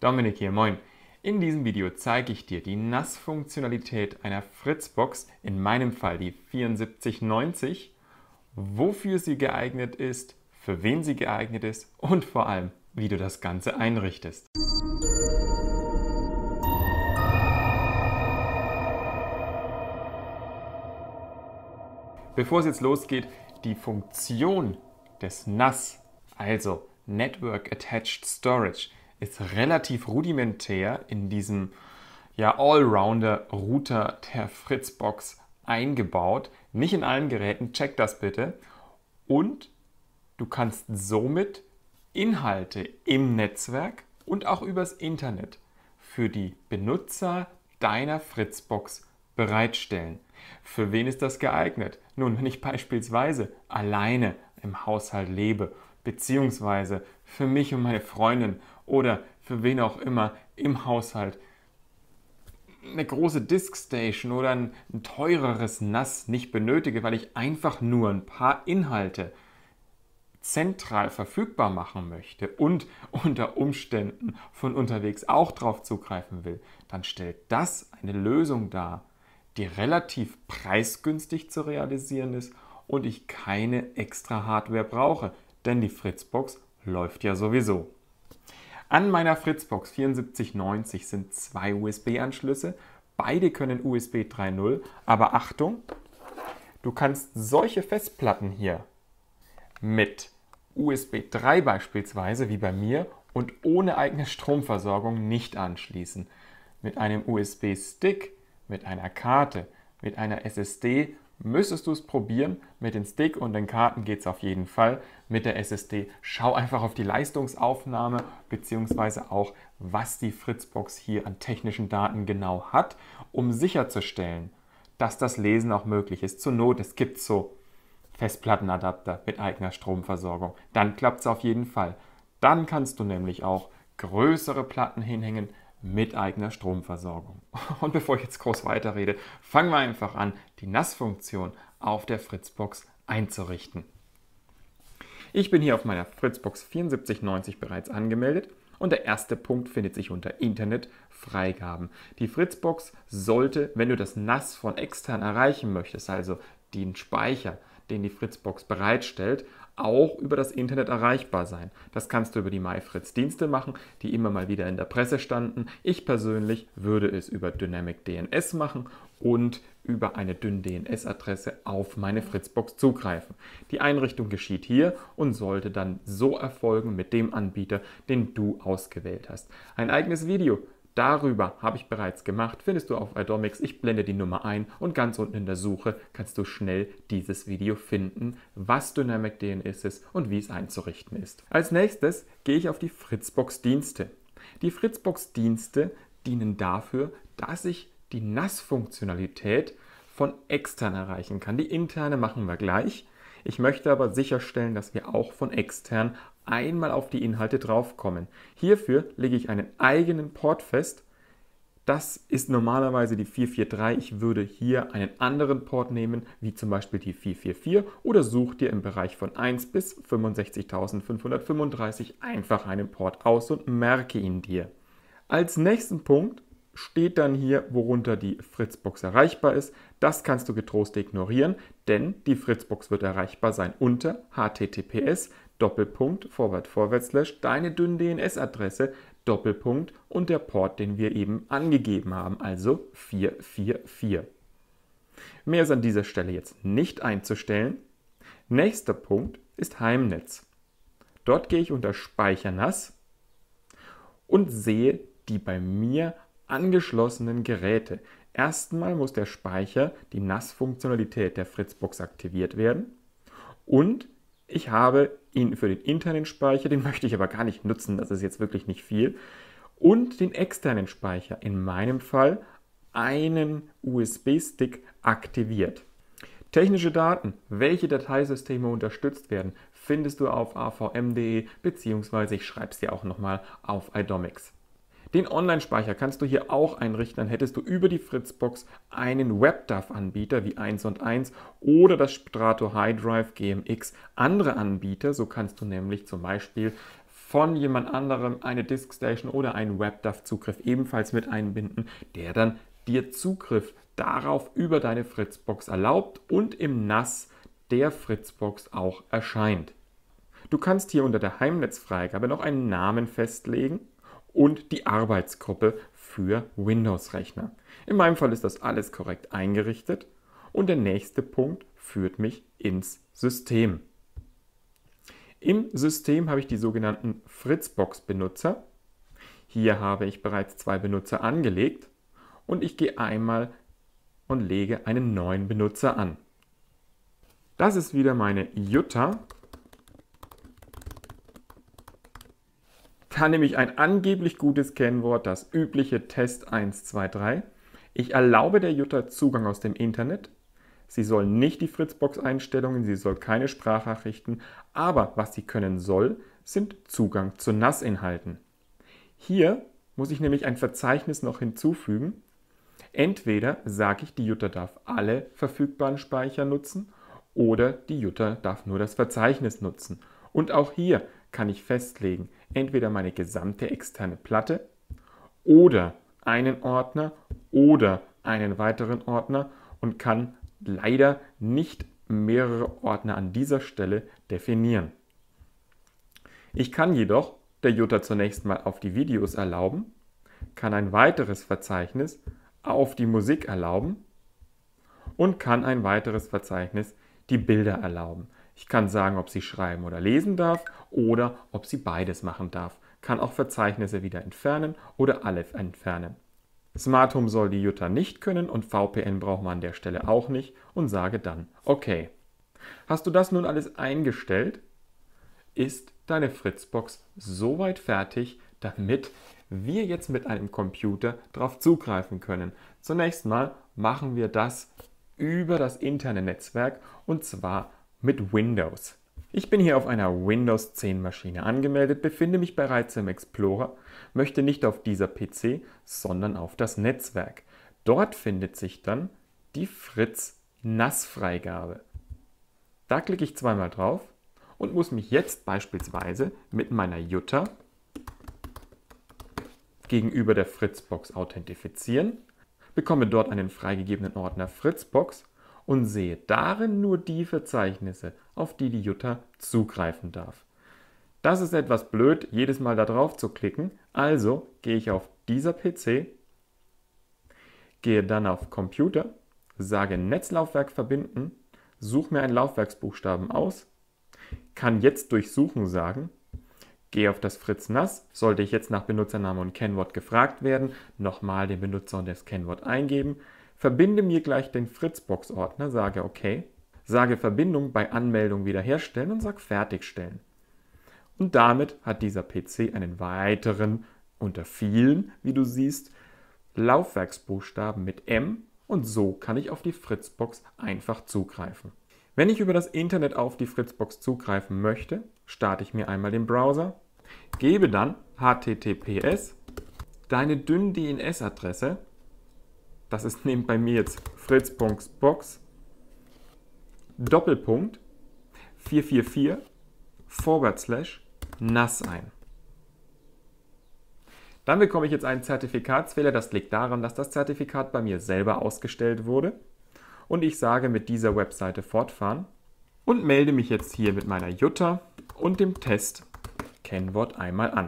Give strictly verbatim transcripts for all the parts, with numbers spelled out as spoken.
Dominik hier, moin. In diesem Video zeige ich dir die N A S-Funktionalität einer Fritzbox, in meinem Fall die vierundsiebzig neunzig, wofür sie geeignet ist, für wen sie geeignet ist und vor allem, wie du das Ganze einrichtest. Bevor es jetzt losgeht, die Funktion des N A S, also Network Attached Storage, ist relativ rudimentär in diesem ja, Allrounder-Router der Fritzbox eingebaut. Nicht in allen Geräten, check das bitte. Und du kannst somit Inhalte im Netzwerk und auch übers Internet für die Benutzer deiner Fritzbox bereitstellen. Für wen ist das geeignet? Nun, wenn ich beispielsweise alleine im Haushalt lebe, beziehungsweise für mich und meine Freundin oder für wen auch immer im Haushalt eine große Diskstation oder ein, ein teureres N A S nicht benötige, weil ich einfach nur ein paar Inhalte zentral verfügbar machen möchte und unter Umständen von unterwegs auch drauf zugreifen will, dann stellt das eine Lösung dar, die relativ preisgünstig zu realisieren ist und ich keine extra Hardware brauche, denn die Fritzbox läuft ja sowieso. An meiner Fritzbox vierundsiebzig neunzig sind zwei U S B-Anschlüsse, beide können U S B drei Punkt null, aber Achtung, du kannst solche Festplatten hier mit U S B drei beispielsweise, wie bei mir, und ohne eigene Stromversorgung nicht anschließen. Mit einem U S B-Stick, mit einer Karte, mit einer S S D müsstest du es probieren. Mit dem Stick und den Karten geht es auf jeden Fall. Mit der S S D schau einfach auf die Leistungsaufnahme bzw. auch, was die Fritzbox hier an technischen Daten genau hat, um sicherzustellen, dass das Lesen auch möglich ist. Zur Not, es gibt so Festplattenadapter mit eigener Stromversorgung. Dann klappt es auf jeden Fall. Dann kannst du nämlich auch größere Platten hinhängen mit eigener Stromversorgung. Und bevor ich jetzt groß weiterrede, fangen wir einfach an, die N A S-Funktion auf der Fritzbox einzurichten. Ich bin hier auf meiner Fritzbox vierundsiebzig neunzig bereits angemeldet und der erste Punkt findet sich unter Internetfreigaben. Die Fritzbox sollte, wenn du das N A S von extern erreichen möchtest, also den Speicher, den die Fritzbox bereitstellt, auch über das Internet erreichbar sein. Das kannst du über die MyFritz-Dienste machen, die immer mal wieder in der Presse standen. Ich persönlich würde es über Dynamic D N S machen und über eine Dyn D N S-Adresse auf meine Fritzbox zugreifen. Die Einrichtung geschieht hier und sollte dann so erfolgen mit dem Anbieter, den du ausgewählt hast. Ein eigenes Video darüber habe ich bereits gemacht, findest du auf iDomics. Ich blende die Nummer ein und ganz unten in der Suche kannst du schnell dieses Video finden, was Dynamic D N S ist und wie es einzurichten ist. Als nächstes gehe ich auf die Fritzbox-Dienste. Die Fritzbox-Dienste dienen dafür, dass ich die N A S-Funktionalität von extern erreichen kann. Die interne machen wir gleich. Ich möchte aber sicherstellen, dass wir auch von extern einmal auf die Inhalte draufkommen. Hierfür lege ich einen eigenen Port fest. Das ist normalerweise die vier vier drei. Ich würde hier einen anderen Port nehmen, wie zum Beispiel die vier vier vier, oder such dir im Bereich von eins bis fünfundsechzigtausendfünfhundertfünfunddreißig einfach einen Port aus und merke ihn dir. Als nächsten Punkt steht dann hier, worunter die Fritzbox erreichbar ist. Das kannst du getrost ignorieren, denn die Fritzbox wird erreichbar sein unter H T T P S Doppelpunkt Forward Forward Slash deine Dyn D N S-Adresse Doppelpunkt und der Port, den wir eben angegeben haben, also vier vier vier. Mehr ist an dieser Stelle jetzt nicht einzustellen. Nächster Punkt ist Heimnetz. Dort gehe ich unter Speichern N A S und sehe die bei mir angeschlossenen Geräte. Erstmal muss der Speicher, die N A S-Funktionalität der Fritzbox aktiviert werden und ich habe ihn für den internen Speicher, den möchte ich aber gar nicht nutzen, das ist jetzt wirklich nicht viel, und den externen Speicher, in meinem Fall einen U S B-Stick aktiviert. Technische Daten, welche Dateisysteme unterstützt werden, findest du auf a v m punkt de bzw. ich schreibe es dir auch nochmal auf iDomics. Den Online-Speicher kannst du hier auch einrichten, dann hättest du über die Fritzbox einen WebDAV-Anbieter wie eins und eins oder das Strato HiDrive G M X andere Anbieter. So kannst du nämlich zum Beispiel von jemand anderem eine Diskstation oder einen WebDAV-Zugriff ebenfalls mit einbinden, der dann dir Zugriff darauf über deine Fritzbox erlaubt und im N A S der Fritzbox auch erscheint. Du kannst hier unter der Heimnetzfreigabe noch einen Namen festlegen und die Arbeitsgruppe für Windows-Rechner. In meinem Fall ist das alles korrekt eingerichtet und der nächste Punkt führt mich ins System. Im System habe ich die sogenannten Fritzbox-Benutzer. Hier habe ich bereits zwei Benutzer angelegt und ich gehe einmal und lege einen neuen Benutzer an. Das ist wieder meine Jutta. Da nehme ich ein angeblich gutes Kennwort, das übliche Test eins zwei drei. Ich erlaube der Jutta Zugang aus dem Internet. Sie soll nicht die Fritzbox-Einstellungen, sie soll keine Sprachnachrichten, aber was sie können soll, sind Zugang zu N A S-Inhalten. Hier muss ich nämlich ein Verzeichnis noch hinzufügen. Entweder sage ich, die Jutta darf alle verfügbaren Speicher nutzen oder die Jutta darf nur das Verzeichnis nutzen. Und auch hier kann ich festlegen, entweder meine gesamte externe Platte oder einen Ordner oder einen weiteren Ordner und kann leider nicht mehrere Ordner an dieser Stelle definieren. Ich kann jedoch der Jutta zunächst mal auf die Videos erlauben, kann ein weiteres Verzeichnis auf die Musik erlauben und kann ein weiteres Verzeichnis die Bilder erlauben. Ich kann sagen, ob sie schreiben oder lesen darf oder ob sie beides machen darf. Kann auch Verzeichnisse wieder entfernen oder alle entfernen. Smart Home soll die Jutta nicht können und V P N braucht man an der Stelle auch nicht und sage dann OK. Hast du das nun alles eingestellt, ist deine Fritzbox soweit fertig, damit wir jetzt mit einem Computer darauf zugreifen können. Zunächst mal machen wir das über das interne Netzwerk und zwar mit Windows. Ich bin hier auf einer Windows zehn Maschine angemeldet, befinde mich bereits im Explorer, möchte nicht auf dieser P C, sondern auf das Netzwerk. Dort findet sich dann die Fritz N A S-Freigabe. Da klicke ich zweimal drauf und muss mich jetzt beispielsweise mit meiner Jutta gegenüber der Fritzbox authentifizieren, bekomme dort einen freigegebenen Ordner Fritzbox und sehe darin nur die Verzeichnisse, auf die die Jutta zugreifen darf. Das ist etwas blöd, jedes Mal da drauf zu klicken, also gehe ich auf dieser P C, gehe dann auf Computer, sage Netzlaufwerk verbinden, suche mir einen Laufwerksbuchstaben aus, kann jetzt durch Suchen sagen, gehe auf das Fritz N A S, sollte ich jetzt nach Benutzername und Kennwort gefragt werden, nochmal den Benutzer und das Kennwort eingeben, verbinde mir gleich den Fritzbox-Ordner, sage OK, sage Verbindung bei Anmeldung wiederherstellen und sage Fertigstellen. Und damit hat dieser P C einen weiteren, unter vielen, wie du siehst, Laufwerksbuchstaben mit M und so kann ich auf die Fritzbox einfach zugreifen. Wenn ich über das Internet auf die Fritzbox zugreifen möchte, starte ich mir einmal den Browser, gebe dann H T T P S, deine dünn D N S-Adresse, das ist neben bei mir jetzt fritzbox Doppelpunkt vier vier vier forward slash N A S ein. Dann bekomme ich jetzt einen Zertifikatsfehler, das liegt daran, dass das Zertifikat bei mir selber ausgestellt wurde. Und ich sage mit dieser Webseite fortfahren und melde mich jetzt hier mit meiner Jutta und dem Test Kennwort einmal an.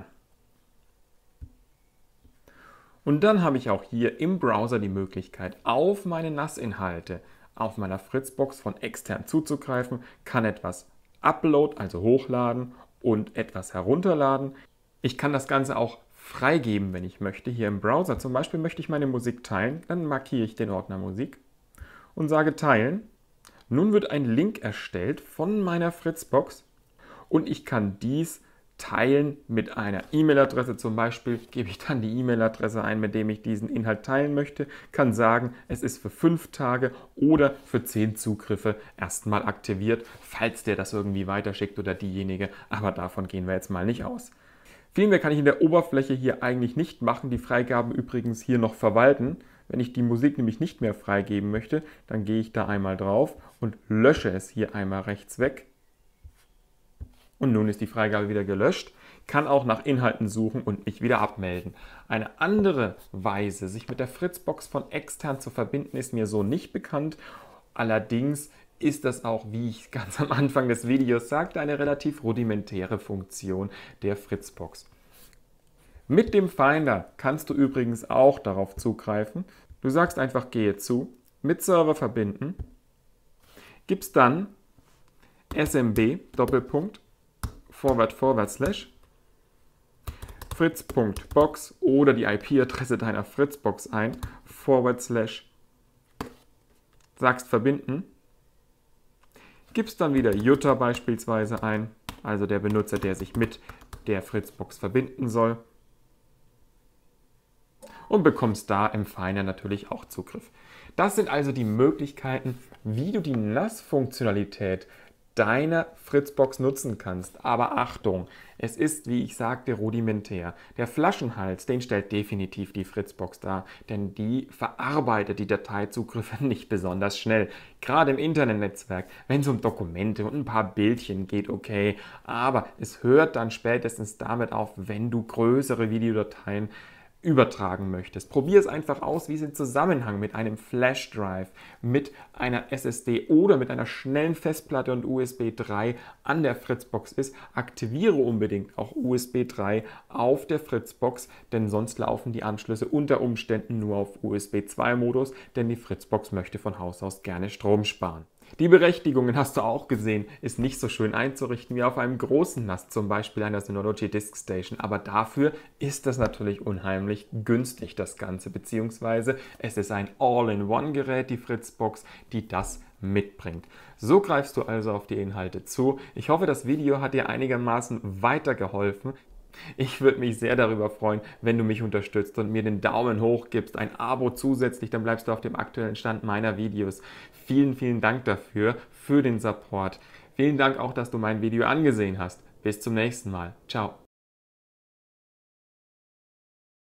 Und dann habe ich auch hier im Browser die Möglichkeit, auf meine N A S-Inhalte auf meiner Fritzbox von extern zuzugreifen, kann etwas upload, also hochladen und etwas herunterladen. Ich kann das Ganze auch freigeben, wenn ich möchte. Hier im Browser zum Beispiel möchte ich meine Musik teilen, dann markiere ich den Ordner Musik und sage Teilen. Nun wird ein Link erstellt von meiner Fritzbox und ich kann dies teilen mit einer E-Mail-Adresse. Zum Beispiel gebe ich dann die E-Mail-Adresse ein, mit dem ich diesen Inhalt teilen möchte, kann sagen, es ist für fünf Tage oder für zehn Zugriffe erstmal aktiviert, falls der das irgendwie weiterschickt oder diejenige, aber davon gehen wir jetzt mal nicht aus. Viel mehr kann ich in der Oberfläche hier eigentlich nicht machen, die Freigaben übrigens hier noch verwalten. Wenn ich die Musik nämlich nicht mehr freigeben möchte, dann gehe ich da einmal drauf und lösche es hier einmal rechts weg. Und nun ist die Freigabe wieder gelöscht. kann auch nach Inhalten suchen und mich wieder abmelden. Eine andere Weise, sich mit der Fritzbox von extern zu verbinden, ist mir so nicht bekannt. Allerdings ist das auch, wie ich ganz am Anfang des Videos sagte, eine relativ rudimentäre Funktion der Fritzbox. Mit dem Finder kannst du übrigens auch darauf zugreifen. Du sagst einfach gehe zu, mit Server verbinden, gibst dann smb Doppelpunkt forward forward slash fritz.box oder die I P-Adresse deiner Fritzbox ein, forward slash, sagst verbinden, gibst dann wieder Jutta beispielsweise ein, also der Benutzer, der sich mit der Fritzbox verbinden soll, und bekommst da im Finder natürlich auch Zugriff. Das sind also die Möglichkeiten, wie du die N A S-Funktionalität deiner Fritzbox nutzen kannst. Aber Achtung, es ist, wie ich sagte, rudimentär. Der Flaschenhals, den stellt definitiv die Fritzbox dar, denn die verarbeitet die Dateizugriffe nicht besonders schnell. Gerade im Internetnetzwerk, wenn es um Dokumente und ein paar Bildchen geht, okay, aber es hört dann spätestens damit auf, wenn du größere Videodateien übertragen möchtest. Probier es einfach aus, wie es im Zusammenhang mit einem Flash-Drive, mit einer S S D oder mit einer schnellen Festplatte und U S B drei an der Fritzbox ist. Aktiviere unbedingt auch U S B drei auf der Fritzbox, denn sonst laufen die Anschlüsse unter Umständen nur auf U S B zwei Modus, denn die Fritzbox möchte von Haus aus gerne Strom sparen. Die Berechtigungen, hast du auch gesehen, ist nicht so schön einzurichten wie auf einem großen N A S, zum Beispiel einer Synology Disk Station, aber dafür ist das natürlich unheimlich günstig, das Ganze, beziehungsweise es ist ein All-in-One-Gerät, die Fritzbox, die das mitbringt. So greifst du also auf die Inhalte zu. Ich hoffe, das Video hat dir einigermaßen weitergeholfen. Ich würde mich sehr darüber freuen, wenn du mich unterstützt und mir den Daumen hoch gibst, ein Abo zusätzlich, dann bleibst du auf dem aktuellen Stand meiner Videos. Vielen, vielen Dank dafür, für den Support. Vielen Dank auch, dass du mein Video angesehen hast. Bis zum nächsten Mal. Ciao.